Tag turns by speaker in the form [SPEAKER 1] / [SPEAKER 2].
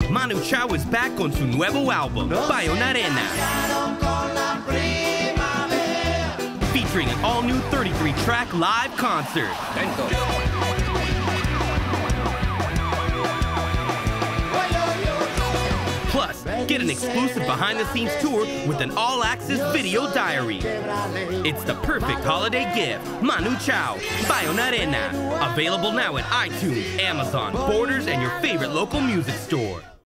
[SPEAKER 1] Manu Chao is back con su nuevo álbum, Baionarena. Featuring an all-new 33-track live concert. Plus, get an exclusive behind-the-scenes tour with an all-access video diary. It's the perfect holiday gift. Manu Chao, Baionarena. Available now at iTunes, Amazon, Borders, and your favorite local music store.